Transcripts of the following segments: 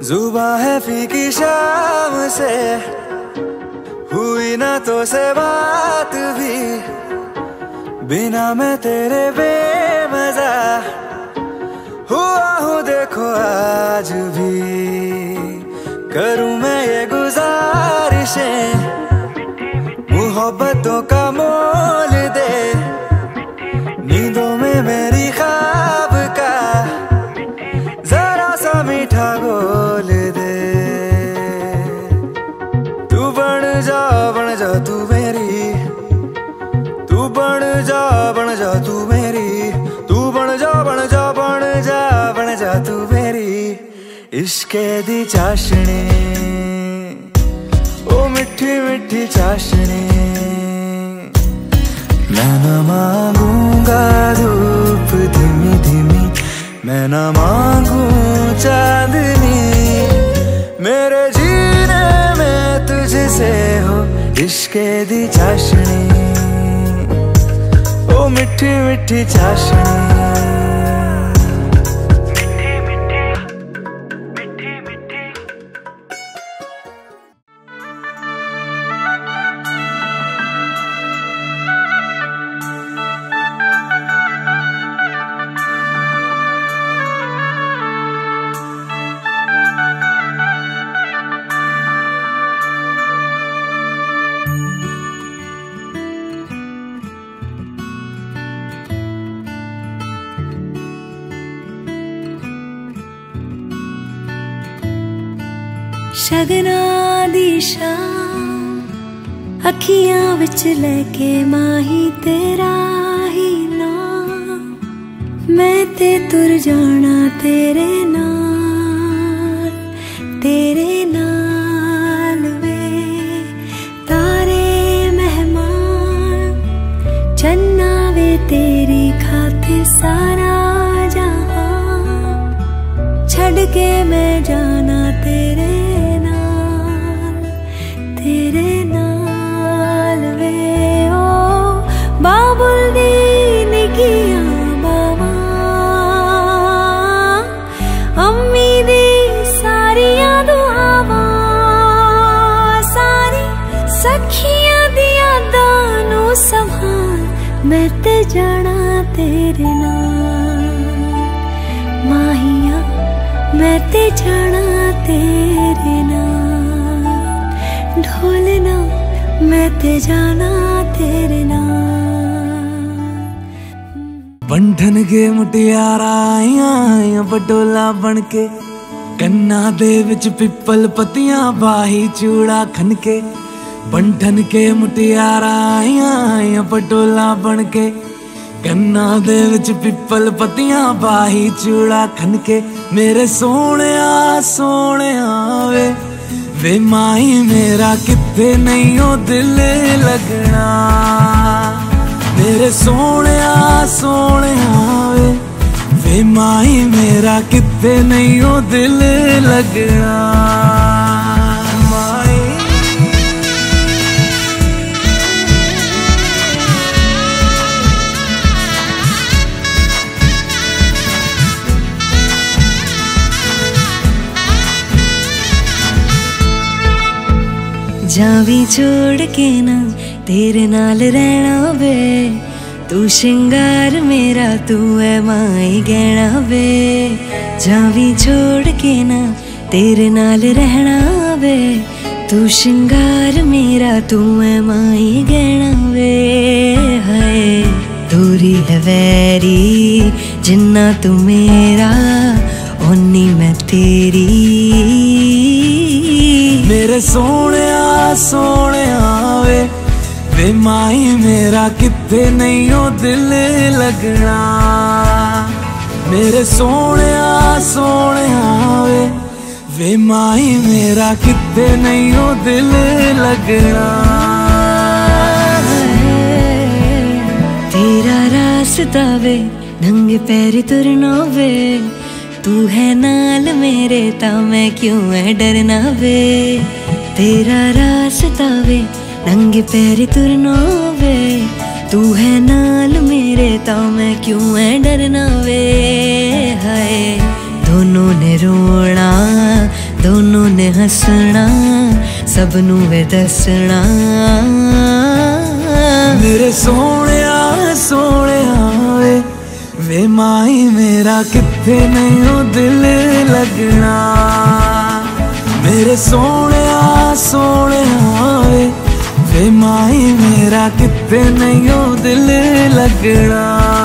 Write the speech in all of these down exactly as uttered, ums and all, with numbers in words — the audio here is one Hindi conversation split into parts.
जुबां है फीकी शाम से, हुई ना तो से बात भी, बिना मैं तेरे बेमजा हुआ हूँ देखो आज भी। करूँ मैं ये गुजारिशें, मोहब्बतों का मोल दे, नींदों में मेरी ख्वाब का जरा सा मीठा बोल दे। तू बन जा बन जा तू मेरी, तू बन जा बन जा तू मेरी, तू बन जा बन जा बन जा बन जा तू मेरी। इश्के दी चाशनी ओ मिठी मिठी चाशनी, मैं न मांगूंगा धूप धीमी धीमी, मैं न मांगू चांदनी, मेरे जीने में तुझसे हो इश्के दी चाशनी, ओ मिठी मिठी चाशनी। शगना दी शाम अखियां विच लेके माही तेरा ही नाम, मैं ते तुर जाना तेरे नाल, तेरे नाल वे तारे मेहमान, चन्ना वे तेरी खातिर सारा जहां, छड़ के मैं जाना तेरे तेरे नाल वे। ओ बाबुल दी निकियां बावां, अम्मी दी सारियां दुआवां, सारी सखियां दी यादां नू संभाल, मैं ते जाना तेरे नाल माहिया, मैं ते जाना तेरे नाल ढोलना, मैं ते जाना तेरे नाल। बंधन के मुटियारा आइयां बडोला बनके, कन्ना दे विच पिपल पतियां बाही चूड़ा खनके, बंधन के मुटियारा आइयां बडोला बनके, कन्ना दे विच पिपल पतियां बाही चूड़ा खनके, मेरे सोहणिया सोहणिया वे वे माही मेरा किथे नहीं ओ दिल लगना, मेरे सोहणिया सोहणिया वे वे माही मेरा किथे नहीं ओ दिल लगना। जावी छोड़ के ना तेरे नाल रहना वे, तू श्रृंगार मेरा तू है माई गहना वे। जावी छोड़ के ना तेरे नाल रहना वे, तू श्रृंगार मेरा तू है माई गहना वे। हाय दूरी है वैरी जिन्ना तू मेरा, ओनी मैं तेरी, मेरे सोहणिया सोहणिया वे वे माही मेरा किथे नहीं ओ दिल लगना, मेरे सोहणिया सोहणिया वे वे माही मेरा किथे नहीं ओ दिल लगना। तेरा रास्ता वे नंगे पैर तुरना वे, तू है नाल मेरे ता मैं क्यों है डरना वे। तेरा रास्ता वे नंगे पैर तुरना वे, तू है नाल मेरे ता मैं क्यों है डरना वे। हाय दोनों ने रोना ने हसना सबनू वे दसना। मेरे सोने सोने वे वे माई मेरा किथे नहीं हो दिल लगना। मेरे सोने सोने वे वे माई मेरा किथे नहीं हो दिल लगना।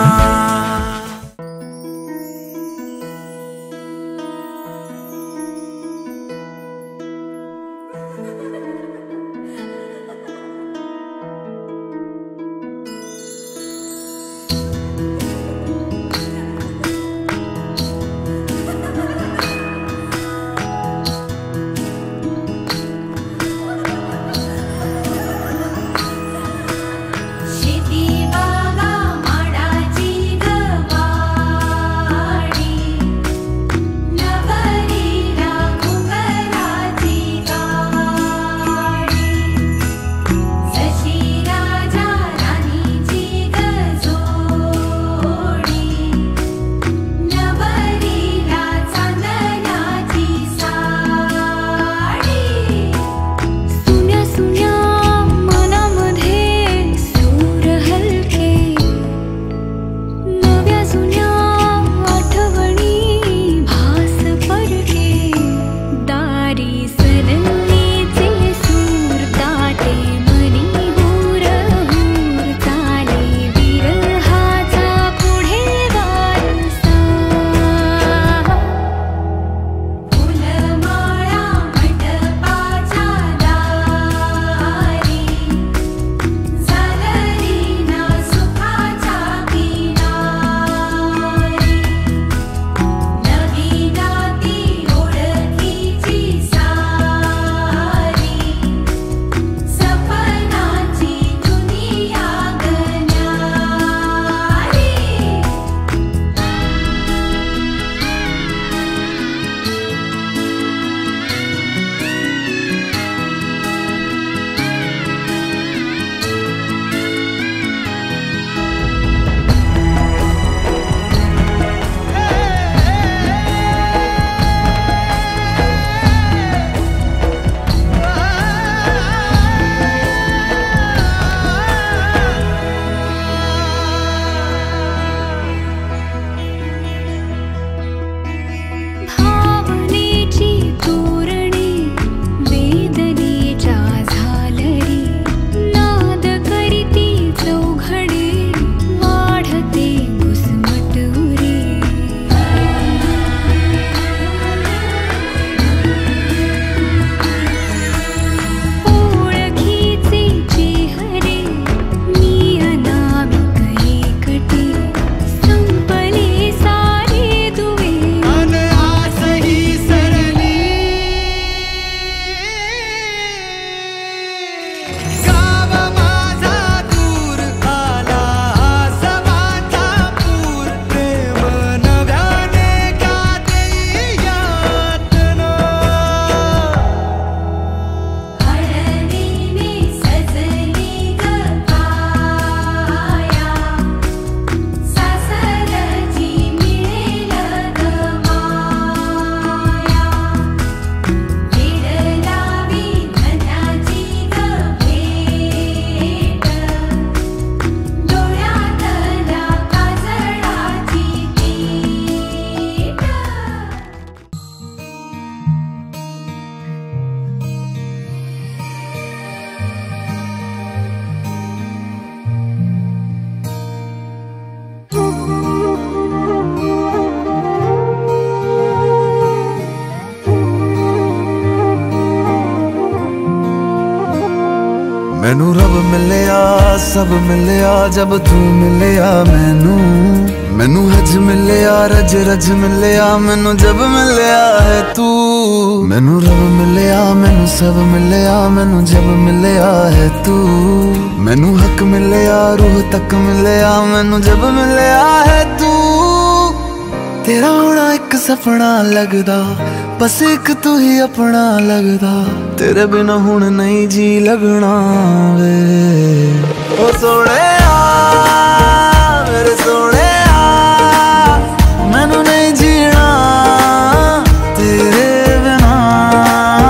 मैनू रब मिलिया सब मिलिया जब तू मिलिया मैनू। मैनू हज मिलिया रज रज मिलिया मैनू जब मिलिया है तू। मैनू रब मिलिया मैनू सब मिलिया मैनू जब मिलिया है तू। मैनू हक मिलिया रूह तक मिलिया मैनू जब मिलिया है तू। तेरा होना एक सपना लगदा बस एक तू ही अपना लगदा। तेरे बिना हुण नहीं जी लगना वे ओ सोहणिया मेरे सोहणिया। मैनू नहीं जीना तेरे बिना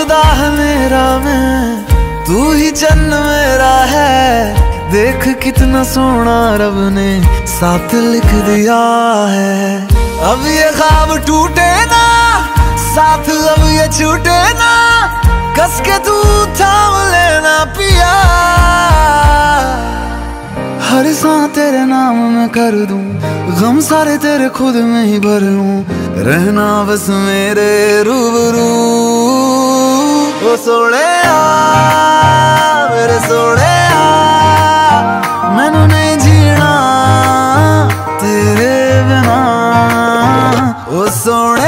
खुदा है मेरा मैं, तू ही चन्न मेरा है। देख कितना सोना रब ने साथ लिख दिया है। अब ये ख्वाब टूटे ना, साथ अब ये छूटे ना, कस के तू थाम लेना पिया। हर सांस तेरे नाम में कर दूं, गम सारे तेरे खुद में ही भर लूं, रहना बस मेरे रूबरू। ओ सोने आ मेरे सोने आ, मैनू नहीं जीना तेरे बिना। ओ सोने